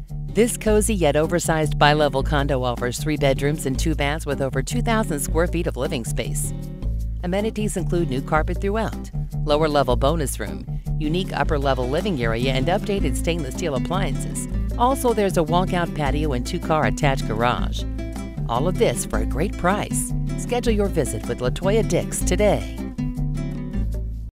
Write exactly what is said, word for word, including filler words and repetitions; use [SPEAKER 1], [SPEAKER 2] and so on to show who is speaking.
[SPEAKER 1] This cozy yet oversized bi-level condo offers three bedrooms and two baths with over two thousand square feet of living space. Amenities include new carpet throughout, lower-level bonus room, unique upper-level living area, and updated stainless steel appliances. Also, there's a walkout patio and two-car attached garage. All of this for a great price. Schedule your visit with LaToya Dix today.